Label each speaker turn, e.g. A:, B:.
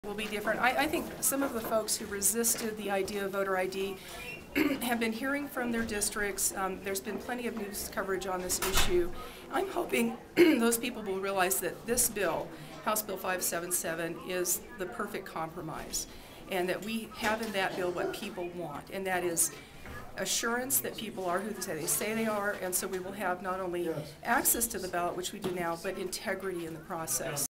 A: Will be different. I think some of the folks who resisted the idea of voter ID have been hearing from their districts. There's been plenty of news coverage on this issue. I'm hoping those people will realize that this bill, House Bill 577, is the perfect compromise, and that we have in that bill what people want, and that is assurance that people are who they say they are, and so we will have not only access to the ballot, which we do now, but integrity in the process.